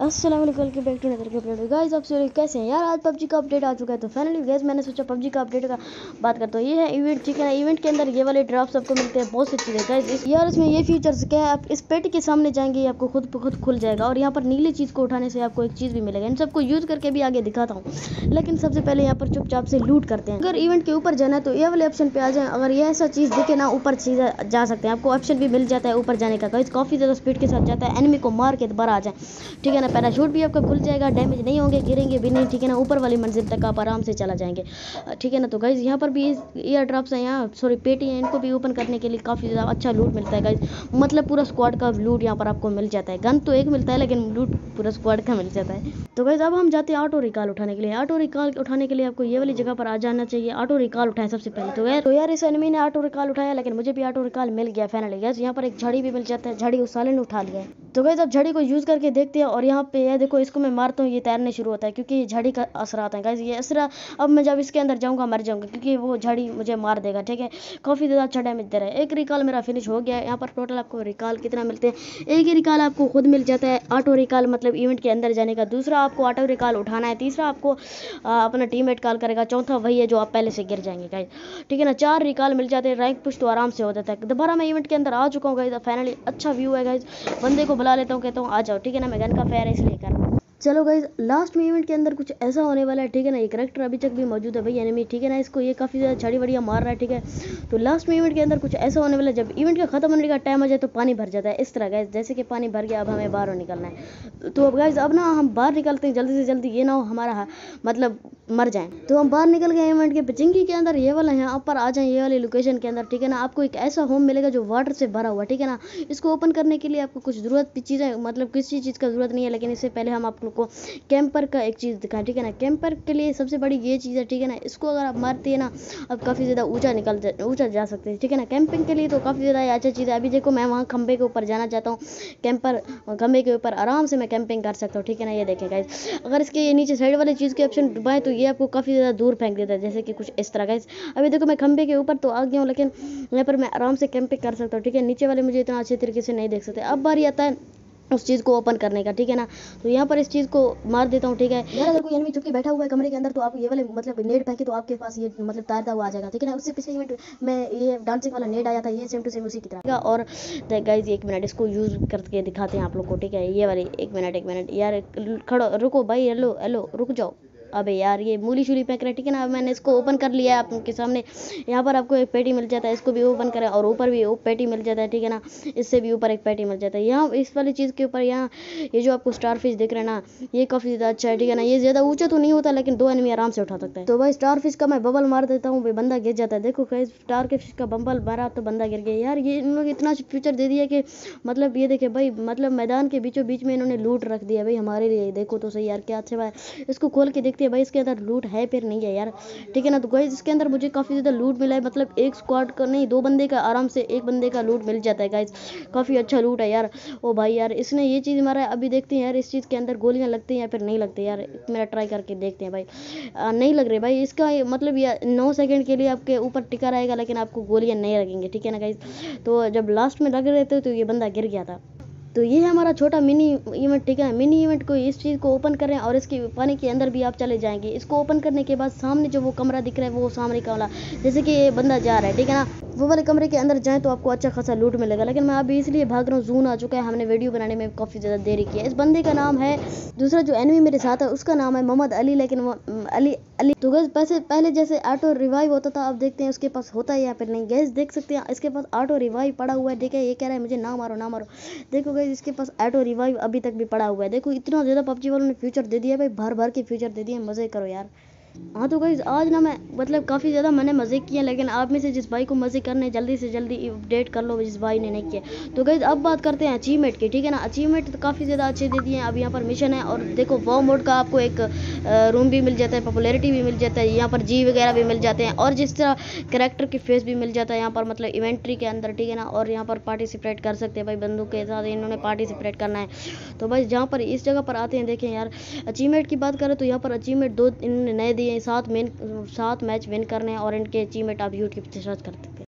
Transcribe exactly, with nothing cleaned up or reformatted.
अस्सलाम वालेकुम के बैक टू नदर के अपडेट। गाइस आप सभी कैसे हैं यार? आज पबजी का अपडेट आ चुका है। तो फाइनली गाइस मैंने सोचा पबजी का अपडेट का बात करता हूँ। ये है इवेंट, ठीक है ना। इवेंट के अंदर ये वाले ड्रॉप सबको मिलते हैं, बहुत सी चीज़ें गाइस। इस यार इसमें ये फीचर्स क्या है, आप इस पेटी के सामने जाएंगे आपको खुद खुद खुल जाएगा और यहाँ पर नीली चीज़ को उठाने से आपको एक चीज़ भी मिलेगा। इन सबको यूज़ करके भी आगे दिखाता हूँ, लेकिन सबसे पहले यहाँ पर चुपचाप से लूट करते हैं। अगर इवेंट के ऊपर जाना है तो ये वाले ऑप्शन पे आ जाए। अगर ये ऐसा चीज़ दिखे ना, ऊपर चीज़ जा सकते हैं, आपको ऑप्शन भी मिल जाता है ऊपर जाने का। गाइस काफ़ी ज़्यादा स्पीड के साथ जाता है, एनिमी को मार के दोबारा आ जाए, ठीक है ना। पैराशूट भी आपका खुल जाएगा, डैमेज नहीं होंगे, गिरेंगे भी नहीं, ठीक है ना। ऊपर वाली मंजिल तक आप आराम से चला जाएंगे, ठीक है ना। तो गाइज यहाँ पर भी एयर ड्रॉप्स हैं, यहाँ सॉरी पेटी हैं, इनको भी ओपन करने के लिए काफ़ी ज़्यादा अच्छा लूट मिलता है गाइज। मतलब पूरा स्क्वाड का लूट यहाँ पर आपको मिल जाता है। गन तो एक मिलता है लेकिन लूट पूरा स्क्वाड का मिल जाता है। तो गाइज अब हम जाते हैं ऑटो रिकॉल उठाने के लिए। ऑटो रिकॉल उठाने के लिए आपको ये वाली जगह पर आ जाना चाहिए। ऑटो रिकॉल उठाएं सबसे पहले। तो यार तो यार इस एनिमी ने ऑटो रिकॉल उठाया, लेकिन मुझे भी ऑटो रिकॉल मिल गया फाइनली। गाइज यहाँ पर एक झड़ी भी मिल जाता है, झड़ी उस साले ने उठा लिया है। तो गाइज अब झड़ी को यूज़ करके देखते हैं। और यहाँ पे ये देखो, इसको मैं मारता हूँ, ये तैरने शुरू होता है क्योंकि ये झड़ी का असर आता है गाइज। ये असरा अब मैं जब इसके अंदर जाऊंगा मर जाऊंगा, क्योंकि वो झड़ी मुझे मार देगा, ठीक है। काफ़ी ज़्यादा अच्छा डैमेज दे रहा है। एक रिकॉल मेरा फिनिश हो गया है। यहाँ पर टोटल आपको रिकॉल कितना मिलते हैं? एक ही रिकॉल आपको खुद मिल जाता है, ऑटो रिकॉल मतलब इवेंट के अंदर जाने का। दूसरा आपको ऑटो रिकॉल उठाना है। तीसरा आपको आ, अपना टीममेट कॉल करेगा। चौथा वही है जो आप पहले से गिर जाएंगे गाइज, ठीक है ना। चार रिकॉल मिल जाते हैं, रैंक पुश तो आराम से हो जाता है। दोबारा मैं इवेंट के अंदर आ चुका हूँ गाइज। फाइनली अच्छा व्यू है गाइज। बंदे को बुला लेता हूँ, कहता हूँ आ जाओ, ठीक है ना। मैं गन का फेयर है इसलिए कर रहा हूँ। चलो गाइज लास्ट में इवेंट के अंदर कुछ ऐसा होने वाला है, ठीक है ना। ये करेक्टर अभी तक भी मौजूद है भाई एनिमी, ठीक है ना। इसको ये काफ़ी ज़्यादा छड़ी बढ़िया मार रहा है, ठीक है। तो लास्ट में इवेंट के अंदर कुछ ऐसा होने वाला है, जब इवेंट का खत्म होने का टाइम आ जाए तो पानी भर जाता है इस तरह गाइज। जैसे कि पानी भर गया, अब हमें बाहर निकलना है। तो अब गाइज अब ना हम बाहर निकलते हैं जल्दी से जल्दी, ये ना हो हमारा मतलब मर जाए। तो हम बाहर निकल गए इवेंट के पिचिंगी के अंदर। ये वाला यहाँ पर आ जाए, ये वाली लोकेशन के अंदर, ठीक है ना। आपको एक ऐसा होम मिलेगा जो वाटर से भरा हुआ, ठीक है ना। इसको ओपन करने के लिए आपको कुछ ज़रूरत चीज़ें मतलब किसी चीज़ का ज़रूरत नहीं है, लेकिन इससे पहले हम आप लोग को कैंपर का एक चीज़ दिखाएं, ठीक है ना। कैंपर के लिए सबसे बड़ी ये चीज़ है, ठीक है ना। इसको अगर आप मारते हैं ना, अब काफ़ी ज़्यादा ऊंचा निकल जा ऊंचा जा सकते हैं, ठीक है ना। कैंपिंग के लिए तो काफ़ी ज़्यादा अच्छा चीज़ है। अभी देखो मैं वहाँ खंबे के ऊपर जाना चाहता हूँ, कैंपर खंबे के ऊपर आराम से मैं कैंपिंग कर सकता हूँ, ठीक है ना। ये देखें गाइस, अगर इसके ये नीचे साइड वाले चीज़ के ऑप्शन दबाएं तो ये आपको काफ़ी ज़्यादा दूर फेंक देता है, जैसे कि कुछ इस तरह गाइस। अभी देखो मैं खंबे के ऊपर तो आ गया हूँ, लेकिन यहाँ पर मैं आराम से कैंपिंग कर सकता हूँ, ठीक है। नीचे वाले मुझे इतना अच्छे तरीके से नहीं देख सकते। अब बारी आता है उस चीज़ को ओपन करने का, ठीक है ना। तो यहाँ पर इस चीज़ को मार देता हूँ, ठीक है यार। अगर कोई एनिमी चुप के बैठा हुआ है कमरे के अंदर तो आप ये वाले मतलब नेड फेंके तो आपके पास ये मतलब तैरता हुआ आ जाएगा, ठीक है ना। उससे पिछले इवेंट में ये डांसिंग वाला नेड आया था, ये सेम टू सेम उसी की तरह। और गाइज एक मिनट इसको यूज़ करके दिखाते हैं आप लोग को, ठीक है। ये वाली एक मिनट एक मिनट यार, खड़ो रुको भाई, हेलो हेलो रुक जाओ। अबे यार ये मूली शूली फेंक रहा है, ठीक है ना। मैंने इसको ओपन कर लिया है आपके सामने। यहाँ पर आपको एक पेटी मिल जाता है, इसको भी ओपन करें और ऊपर भी पेटी मिल जाता है, ठीक है ना। इससे भी ऊपर एक पेटी मिल जाता है। यहाँ इस वाली चीज़ के ऊपर यहाँ ये जो आपको स्टार फिश दिख रहा है ना, ये काफ़ी ज़्यादा अच्छा है, ठीक है ना। ये ज़्यादा ऊंचा तो नहीं होता, लेकिन दो एनिमी आराम से उठा सकता है। तो भाई स्टार फिश का मैं बबल मार देता हूँ, बंदा गिर जाता है। देखो भाई स्टार के फिश का बम्बल मारा तो बंदा गिर गया। यार ये इन लोग इतना फ्यूचर दे दिया कि मतलब ये देखे भाई, मतलब मैदान के बीचों बीच में इन्होंने लूट रख दिया भाई हमारे लिए। देखो तो सही यार क्या अच्छा भाई। इसको खोल के देखते हैं भाई इसके अंदर लूट है फिर नहीं है यार, ठीक है ना। तो गाइस इसके अंदर मुझे काफ़ी ज़्यादा लूट मिला है, मतलब एक स्क्वाड का नहीं, दो बंदे का आराम से एक बंदे का लूट मिल जाता है गाइस। काफ़ी अच्छा लूट है यार। ओ भाई यार इसने ये चीज़ मारा है। अभी देखते हैं यार इस चीज़ के अंदर गोलियां लगती हैं या फिर नहीं लगती यार। मेरा ट्राई करके देखते हैं भाई। आ, नहीं लग रही भाई इसका मतलब ये नौ सेकंड के लिए आपके ऊपर टिका रहेगा, लेकिन आपको गोलियां नहीं लगेंगी, ठीक है ना गाइस। तो जब लास्ट में लग रहे थे तो ये बंदा गिर गया था। तो ये है हमारा छोटा मिनी इवेंट, ठीक है। मिनी इवेंट को इस चीज़ को ओपन करें और इसके पानी के अंदर भी आप चले जाएंगे। इसको ओपन करने के बाद सामने जो वो कमरा दिख रहा है वो सामने का वाला, जैसे कि ये बंदा जा रहा है, ठीक है ना। वो वाले कमरे के अंदर जाएं तो आपको अच्छा खासा लूट मिलेगा, लेकिन मैं अभी इसलिए भाग रहा हूँ, जून आ चुका है, हमने वीडियो बनाने में काफ़ी ज़्यादा देरी की है। इस बंदे का नाम है, दूसरा जो एनिमी मेरे साथ है उसका नाम है मोहम्मद अली, लेकिन वो अली अली तो गैस पैसे पहले जैसे ऑटो रिवाइव होता था, अब देखते हैं उसके पास होता है या फिर नहीं। गैस देख सकते हैं इसके पास ऑटो रिवाइव पड़ा हुआ है, ठीक है। ये कह रहा है मुझे ना मारो ना मारो। देखो गैस इसके पास ऑटो रिवाइव अभी तक भी पड़ा हुआ है। देखो इतना ज़्यादा पबजी वालों ने फ्यूचर दे दिया भाई, भर भर के फ्यूचर दे दिए, मज़े करो यार। हाँ तो गाइज आज ना मैं मतलब काफ़ी ज़्यादा मैंने मज़े किए, लेकिन आप में से जिस भाई को मज़े करने जल्दी से जल्दी अपडेट कर लो, जिस भाई ने नहीं किया। तो गाइज अब बात करते हैं अचीवमेंट की, ठीक है ना। अचीवमेंट तो काफ़ी ज़्यादा अच्छे दे दिए हैं। अब यहाँ पर मिशन है और देखो वॉ मोड का आपको एक रूम भी मिल जाता है, पॉपुलैरिटी भी मिल जाता है, यहाँ पर जी वगैरह भी मिल जाते हैं, और जिस तरह कैरेक्टर की फेस भी मिल जाता है यहाँ पर मतलब इवेंट्री के अंदर, ठीक है ना। और यहाँ पर पार्टिसिपेट कर सकते हैं भाई बंदूक के साथ, इन्होंने पार्टिसिपेट करना है। तो भाई जहाँ पर इस जगह पर आते हैं देखें यार, अचीवमेंट की बात करें तो यहाँ पर अचीवमेंट दो इन्होंने नए दिए हैं, सात मेन सात मैच विन करने हैं, और इनके अचीवमेंट आप यूट्यूब पे सर्च कर सकते हैं।